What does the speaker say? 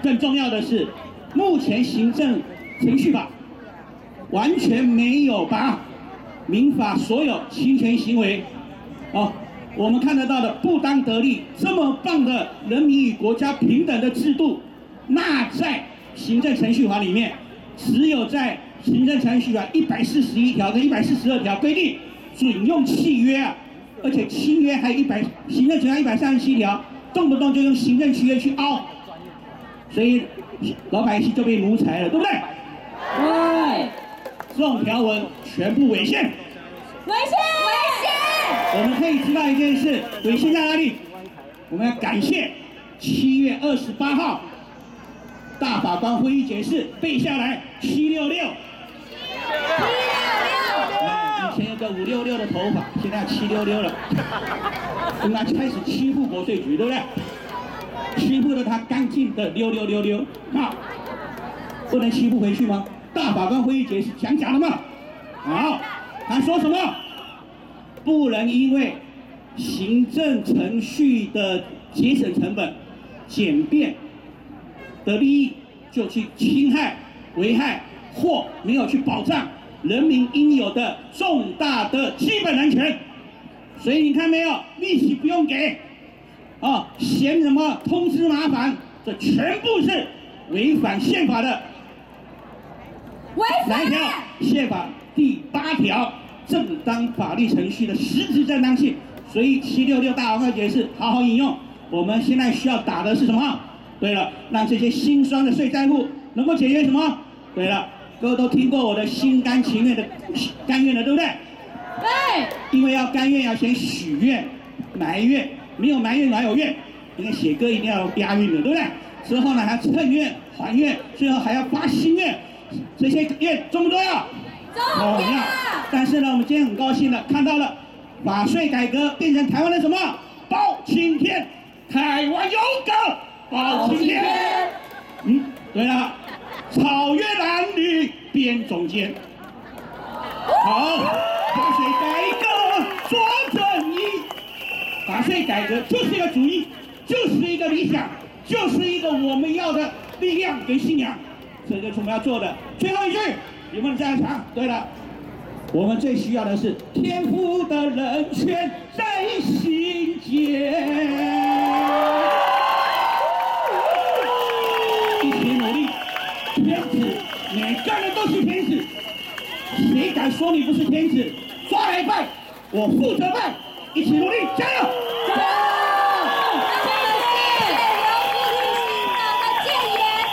更重要的是，目前行政程序法完全没有把民法所有侵权行为，我们看得到的不当得利这么棒的人民与国家平等的制度，纳在行政程序法里面，只有在行政程序法141条跟142条规定准用契约啊，而且契约还行政程序法137条，动不动就用行政契约去凹，所以老百姓就被奴才了，对不对？ 对， 这种条文全部违宪。 违宪！ 我们可以知道一件事，违宪在哪里？我们要感谢7月28号大法官会议解释背下来766。以前有个566的头发，现在766了，应该开始欺负国税局，对不对？欺负了他干净的6666，那不能欺负回去吗？大法官会议解释讲假了吗？好，他说什么？不能因为行政程序的节省成本、简便的利益，就去侵害、危害或没有去保障人民应有的重大的基本人权。所以你看没有，利息不用给，嫌什么通知麻烦，这全部是违反宪法的。 违哪一条？宪法第8条。正当法律程序的实质正当性，所以766大法官解释好好引用。我们现在需要打的是什么？对了，让这些心酸的税债户能够解决什么？对了，各位都听过我的心甘情愿的甘愿的，对不对？ 对。 因为要甘愿要先许愿、埋怨，没有埋怨哪有愿？因为写歌一定要押韵的，对不对？之后呢还要称愿、还愿，最后还要发心愿，这些愿重不重要？ 重要。 但是呢，我们今天很高兴的看到了法税改革变成台湾的什么包青天，台湾有个包青天。对了，草原蓝绿编中间。好，法税改革做正义，法税改革就是一个主义，就是一个理想，就是一个我们要的力量跟信仰，这就是我们要做的。最后一句。有没有这样唱？对了，我们最需要的是天赋的人权在心间，一起努力。天子，每个人都是天子，谁敢说你不是天子？抓来办，我负责办，一起努力，加油！加油！